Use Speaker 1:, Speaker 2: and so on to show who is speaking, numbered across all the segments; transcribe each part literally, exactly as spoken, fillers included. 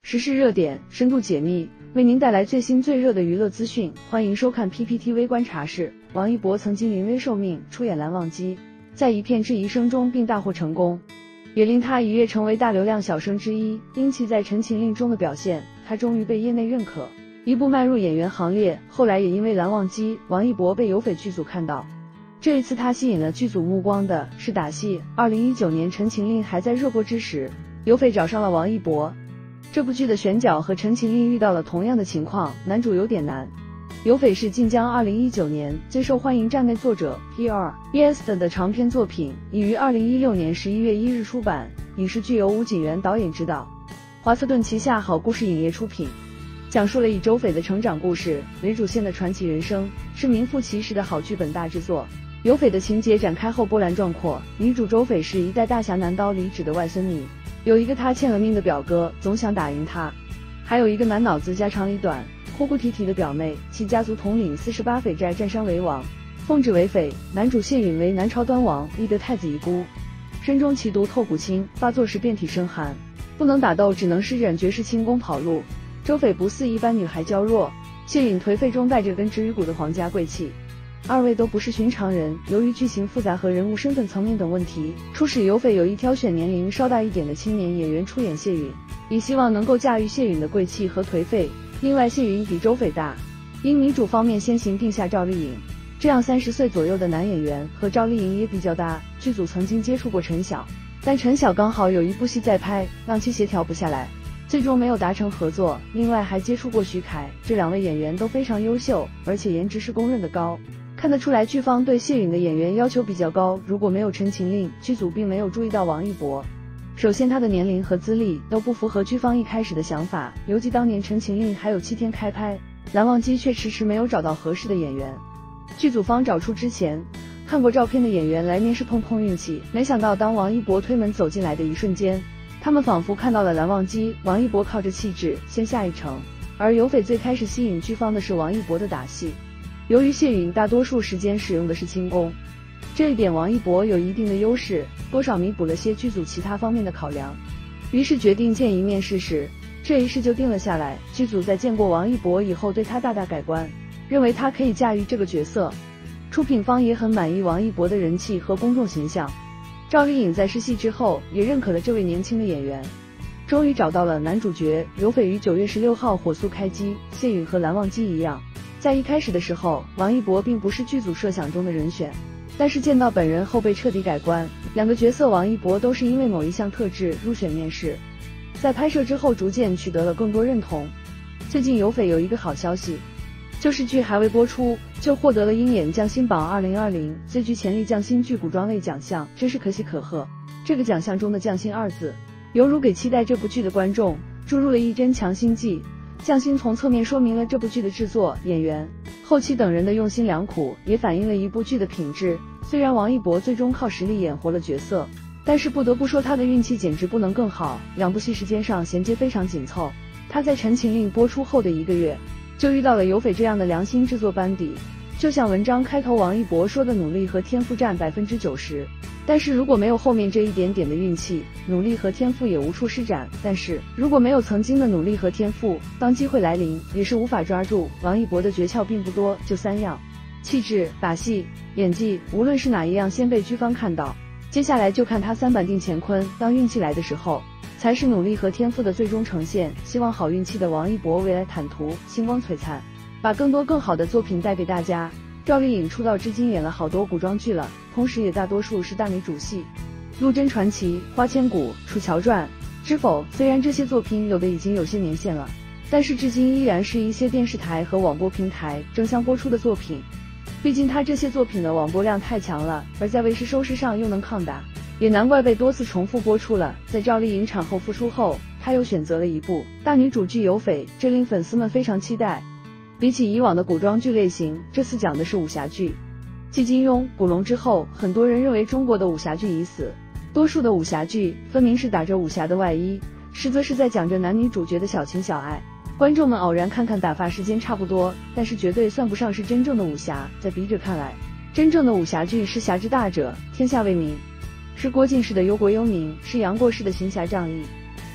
Speaker 1: 时事热点，深度解密，为您带来最新最热的娱乐资讯。欢迎收看 P P T V 观察室。王一博曾经临危受命出演《蓝忘机》，在一片质疑声中并大获成功，也令他一跃成为大流量小生之一。因其在《陈情令》中的表现，他终于被业内认可，一步迈入演员行列。后来也因为《蓝忘机》，王一博被有翡剧组看到。这一次他吸引了剧组目光的是打戏。二零一九年《陈情令》还在热播之时，有翡找上了王一博。这部剧的选角和《陈情令》遇到了同样的情况，男主有点难。有翡是晋江二零一九年最受欢迎站内作者 P 二 E S 的长篇作品，已于二零一六年十一月一日出版。影视剧由吴谨元导演执导，华策顿旗下好故事影业出品，讲述了以周翡的成长故事为主线的传奇人生，是名副其实的好剧本大制作。有翡的情节展开后波澜壮阔，女主周翡是一代大侠南刀李芷的外孙女，有一个他欠了命的表哥，总想打赢他，还有一个满脑子家长里短、哭哭啼啼的表妹，其家族统领四十八匪寨占山为王，奉旨为匪。男主谢允为南朝端王，立得太子遗孤，身中奇毒透骨清，发作时遍体生寒，不能打斗，只能施展绝世轻功跑路。周翡不似一般女孩娇弱，谢允颓废中带着根植于骨的皇家贵气。二位都不是寻常人，由于剧情复杂和人物身份层面等问题，初始有翡有意挑选年龄稍大一点的青年演员出演谢允，以希望能够驾驭谢允的贵气和颓废。另外谢允比周翡大，因女主方面先行定下赵丽颖，这样三十岁左右的男演员和赵丽颖也比较搭。剧组曾经接触过陈晓，但陈晓刚好有一部戏在拍，让其协调不下来，最终没有达成合作。另外还接触过徐凯，这两位演员都非常优秀，而且颜值是公认的高。看得出来剧方对谢允的演员要求比较高，如果没有《陈情令》，剧组并没有注意到王一博。首先他的年龄和资历都不符合剧方一开始的想法，尤其当年《陈情令》还有七天开拍，蓝忘机却迟迟没有找到合适的演员。剧组方找出之前看过照片的演员来面试碰碰运气，没想到当王一博推门走进来的一瞬间，他们仿佛看到了蓝忘机。王一博靠着气质先下一城，而有翡最开始吸引剧方的是王一博的打戏。由于谢允大多数时间使用的是轻功，这一点王一博有一定的优势，多少弥补了些剧组其他方面的考量，于是决定见一面试试。这一试就定了下来。剧组在见过王一博以后对他大大改观，认为他可以驾驭这个角色。出品方也很满意王一博的人气和公众形象。赵丽颖在试戏之后也认可了这位年轻的演员，终于找到了男主角。有翡于九月十六号火速开机，谢允和蓝忘机一样，在一开始的时候，王一博并不是剧组设想中的人选，但是见到本人后被彻底改观。两个角色王一博都是因为某一项特质入选面试，在拍摄之后逐渐取得了更多认同。最近有翡有一个好消息，就是剧还未播出就获得了鹰眼匠心榜二零二零最具潜力匠心剧古装类奖项，真是可喜可贺。这个奖项中的匠心二字，犹如给期待这部剧的观众注入了一针强心剂。匠心从侧面说明了这部剧的制作、演员、后期等人的用心良苦，也反映了一部剧的品质。虽然王一博最终靠实力演活了角色，但是不得不说他的运气简直不能更好，两部戏时间上衔接非常紧凑。他在《陈情令》播出后的一个月，就遇到了有翡这样的良心制作班底。就像文章开头王一博说的，努力和天赋占百分之九十，但是如果没有后面这一点点的运气，努力和天赋也无处施展。但是如果没有曾经的努力和天赋，当机会来临也是无法抓住。王一博的诀窍并不多，就三样：气质、打戏、演技，无论是哪一样先被剧方看到，接下来就看他三板定乾坤，当运气来的时候，才是努力和天赋的最终呈现。希望好运气的王一博未来坦途星光璀璨，把更多更好的作品带给大家。赵丽颖出道至今演了好多古装剧了，同时也大多数是大女主戏，《陆贞传奇》、《花千骨》、《楚乔传》、《知否》。虽然这些作品有的已经有些年限了，但是至今依然是一些电视台和网播平台争相播出的作品。毕竟她这些作品的网播量太强了，而在卫视收视上又能抗打，也难怪被多次重复播出了。在赵丽颖产后复出后，她又选择了一部大女主剧有翡，这令粉丝们非常期待。比起以往的古装剧类型，这次讲的是武侠剧。继金庸、古龙之后，很多人认为中国的武侠剧已死。多数的武侠剧分明是打着武侠的外衣，实则是在讲着男女主角的小情小爱。观众们偶然看看打发时间差不多，但是绝对算不上是真正的武侠。在笔者看来，真正的武侠剧是侠之大者，天下为民，是郭靖式的忧国忧民，是杨过式的行侠仗义。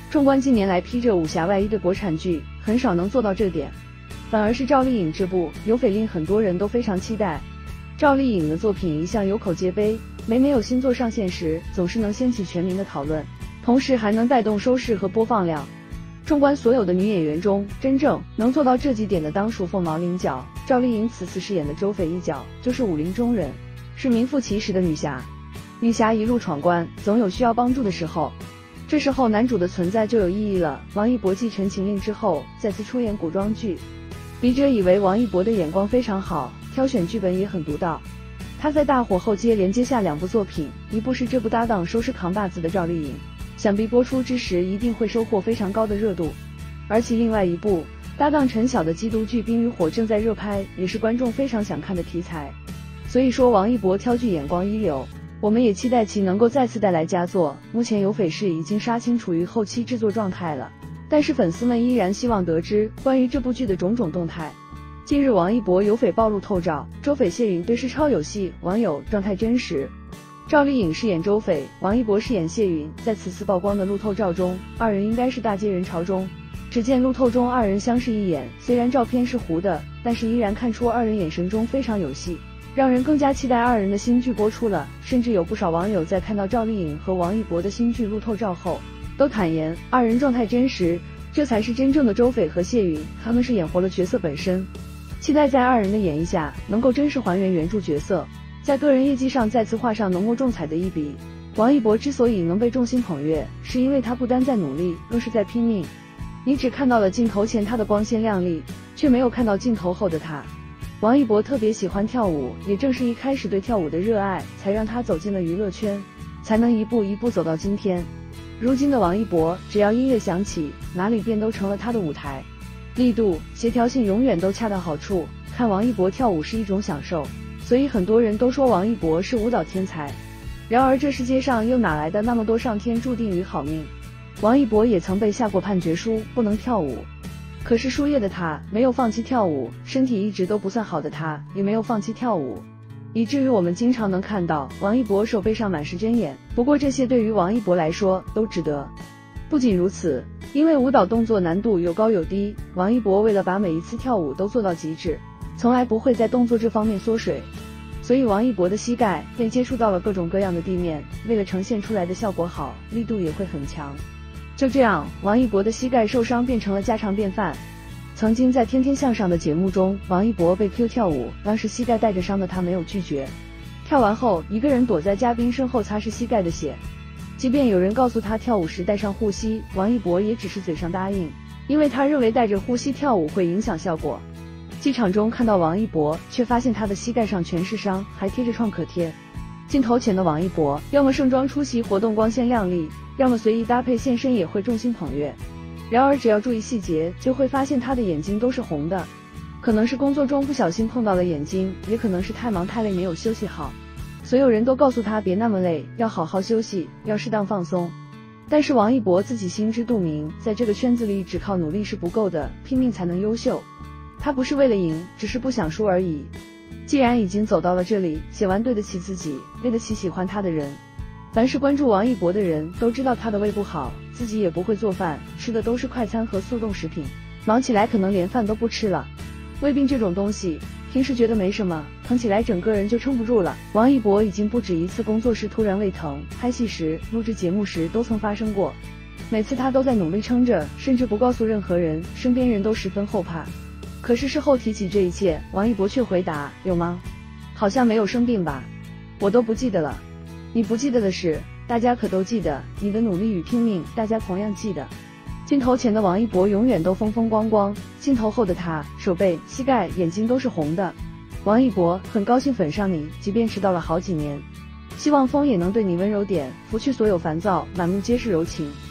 Speaker 1: 纵观近年来披着武侠外衣的国产剧，很少能做到这点，反而是赵丽颖这部《有匪》令很多人都非常期待。赵丽颖的作品一向有口皆碑，每每有新作上线时，总是能掀起全民的讨论，同时还能带动收视和播放量。纵观所有的女演员中，真正能做到这几点的当属凤毛麟角。赵丽颖此次饰演的周匪一角就是武林中人，是名副其实的女侠。女侠一路闯关，总有需要帮助的时候，这时候男主的存在就有意义了。王一博继《陈情令》之后，再次出演古装剧，笔者以为王一博的眼光非常好，挑选剧本也很独到。他在大火后接连接下两部作品，一部是这部搭档收视扛把子的赵丽颖，想必播出之时一定会收获非常高的热度。而其另外一部搭档陈晓的缉毒剧《冰与火》正在热拍，也是观众非常想看的题材。所以说王一博挑剧眼光一流，我们也期待其能够再次带来佳作。目前有匪市已经杀青，处于后期制作状态了，但是粉丝们依然希望得知关于这部剧的种种动态。近日王一博有匪暴露透照，周匪谢允对视超有戏，网友状态真实。赵丽颖饰演周匪，王一博饰演谢允。在此次曝光的路透照中，二人应该是大接人潮中。只见路透中二人相视一眼，虽然照片是糊的，但是依然看出二人眼神中非常有戏，让人更加期待二人的新剧播出了。甚至有不少网友在看到赵丽颖和王一博的新剧路透照后，都坦言二人状态真实，这才是真正的周匪和谢允，他们是演活了角色本身。期待在二人的演绎下，能够真实还原原著角色，在个人业绩上再次画上浓墨重彩的一笔。王一博之所以能被众星捧月，是因为他不单在努力，更是在拼命。你只看到了镜头前他的光鲜亮丽，却没有看到镜头后的他。王一博特别喜欢跳舞，也正是一开始对跳舞的热爱，才让他走进了娱乐圈，才能一步一步走到今天。如今的王一博，只要音乐响起，哪里便都成了他的舞台，力度、协调性永远都恰到好处。看王一博跳舞是一种享受，所以很多人都说王一博是舞蹈天才。然而这世界上又哪来的那么多上天注定与好命？王一博也曾被下过判决书，不能跳舞。可是输液的他没有放弃跳舞，身体一直都不算好的他也没有放弃跳舞，以至于我们经常能看到王一博手背上满是针眼。不过这些对于王一博来说都值得。不仅如此，因为舞蹈动作难度有高有低，王一博为了把每一次跳舞都做到极致，从来不会在动作这方面缩水，所以王一博的膝盖便接触到了各种各样的地面，为了呈现出来的效果好，力度也会很强。就这样，王一博的膝盖受伤变成了家常便饭。曾经在《天天向上》的节目中，王一博被 Q 跳舞，当时膝盖带着伤的他没有拒绝，跳完后一个人躲在嘉宾身后擦拭膝盖的血。即便有人告诉他跳舞时带上护膝，王一博也只是嘴上答应，因为他认为带着护膝跳舞会影响效果。机场中看到王一博，却发现他的膝盖上全是伤，还贴着创可贴。镜头前的王一博，要么盛装出席活动光鲜亮丽，要么随意搭配现身也会众星捧月。然而只要注意细节，就会发现他的眼睛都是红的，可能是工作中不小心碰到了眼睛，也可能是太忙太累没有休息好。所有人都告诉他别那么累，要好好休息，要适当放松。但是王一博自己心知肚明，在这个圈子里只靠努力是不够的，拼命才能优秀。他不是为了赢，只是不想输而已。既然已经走到了这里，写完对得起自己，对得起喜欢他的人。凡是关注王一博的人都知道他的胃不好，自己也不会做饭，吃的都是快餐和速冻食品，忙起来可能连饭都不吃了。胃病这种东西，平时觉得没什么，疼起来整个人就撑不住了。王一博已经不止一次工作时突然胃疼，拍戏时、录制节目时都曾发生过。每次他都在努力撑着，甚至不告诉任何人，身边人都十分后怕。可是事后提起这一切，王一博却回答：有吗？好像没有生病吧，我都不记得了。你不记得的事，大家可都记得，你的努力与拼命，大家同样记得。镜头前的王一博永远都风风光光，镜头后的他，手背、膝盖、眼睛都是红的。王一博，很高兴粉上你，即便迟到了好几年，希望风也能对你温柔点，拂去所有烦躁，满目皆是柔情。